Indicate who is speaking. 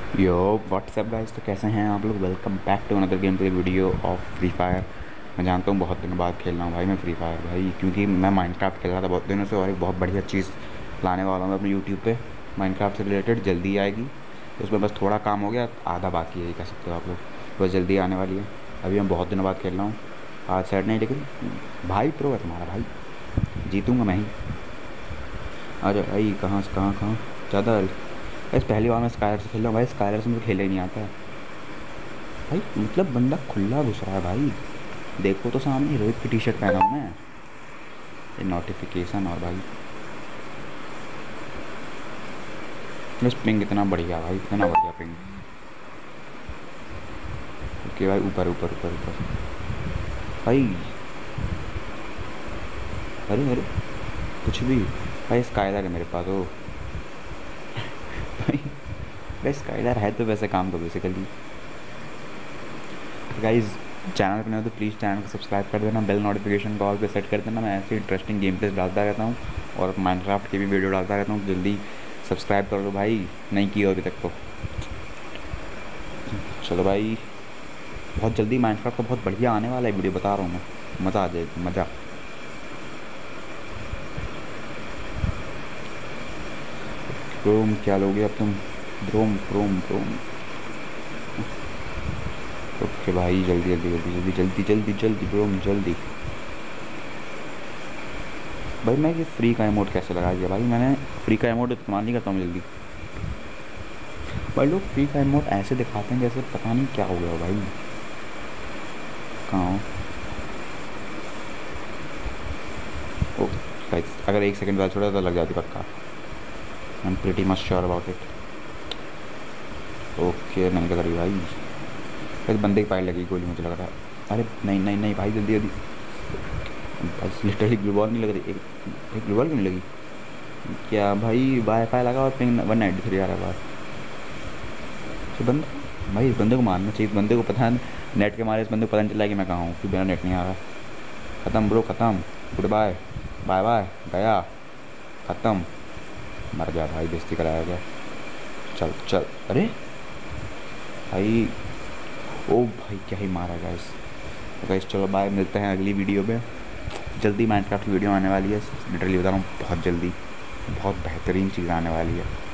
Speaker 1: यो WhatsApp guys, तो कैसे हैं आप लोग। Welcome back to another game play video of Free Fire. मैं जानता हूँ बहुत दिनों बाद खेल रहा हूँ भाई मैं फ्री फायर भाई, क्योंकि मैं माइनक्राफ्ट खेल रहा था बहुत दिनों से और एक बहुत बढ़िया चीज़ लाने वाला हूँ अपने यूट्यूब पे माइनक्राफ्ट से रिलेटेड। जल्दी आएगी, उसमें बस थोड़ा काम हो गया, आधा बाकी है ये कह सकते हो आप लोग। बस जल्दी आने वाली है। अभी मैं बहुत दिनों बाद खेल रहा हूँ, आज सेट नहीं, लेकिन भाई प्रो है तुम्हारा भाई, जीतूँगा मैं ही। अरे भाई कहाँ से कहाँ कहाँ ज़्यादा। बस पहली बार मैं स्कायर से खेल रहा हूँ भाई, स्कायर से मुझे खेलना ही नहीं आता है भाई। मतलब बंदा खुला घुस रहा है भाई, देखो तो सामने रोहित की टी शर्ट पहना हूँ मैं। ये नोटिफिकेशन और भाई बस पिंग इतना बढ़िया भाई, इतना बढ़िया पिंग। ओके भाई, ऊपर ऊपर ऊपर ऊपर भाई। अरे अरे कुछ भी भाई, स्काइलर है मेरे पास तो भाई। भाई स्काइलर है तो वैसे काम तो बेसिकली। गाइज चैनल पर नहीं हो तो प्लीज़ चैनल को सब्सक्राइब कर देना, बेल नोटिफिकेशन को ऑल पे सेट कर देना। मैं ऐसे इंटरेस्टिंग गेम प्लेस डालता रहता हूँ और माइनक्राफ्ट की भी वीडियो डालता रहता हूँ। जल्दी सब्सक्राइब कर लो भाई, नहीं की हो अभी तक तो। चलो भाई, बहुत जल्दी माइनक्राफ्ट का बहुत बढ़िया आने वाला है वीडियो, बता रहा हूँ मैं, मज़ा आ जाएगा मज़ा। ब्रोम क्या लोगे अब तुम, ब्रोम ब्रोम ब्रोम। ओके भाई, जल्दी जल्दी जल्दी जल्दी जल्दी जल्दी जल्दी ब्रोम जल्दी। भाई मैं ये फ्री का इमोट कैसे लगा दिया भाई, मैंने फ्री का इमोट इस्तेमाल नहीं करता हूँ जल्दी। भाई लोग फ्री का इमोट ऐसे दिखाते हैं जैसे पता नहीं क्या हो गया हो भाई। कहाँ हो? ओ भाई, अगर एक सेकंड बाद छोड़ा तो लग जाती पक्का। I am pretty much sure about it. Okay नहीं लग रही भाई, इस बंदे की पाइल लगी गोली मुझे लग रहा है। अरे नहीं नहीं नहीं भाई, जल्दी जल्दी बस। लिटरली ग्लू बॉल नहीं लग रही, एक ग्लू बॉल क्यों नहीं लगी क्या भाई। वाईफाई लगा और पिंग 193 आ रहा है बाहर। तो बंदा भाई, इस बंदे को मारना चाहिए, इस बंदे को पता है नेट के मारे इस बंदे को पता नहीं चला कि मैं कहाँ हूँ, क्योंकि मेरा नेट नहीं आ रहा। ख़त्म ब्रो ख़त्म, गुड बाय, बाय बाय गया, ख़त्म, मर गया भाई, बेइज्जती कराया गया। चल चल, अरे भाई, ओ भाई क्या ही मारा गाइस। तो गाइस चलो बाय, मिलते हैं अगली वीडियो में। जल्दी माइनक्राफ्ट वीडियो आने वाली है, लिटरली बता रहा हूँ बहुत जल्दी, बहुत बेहतरीन चीज़ आने वाली है।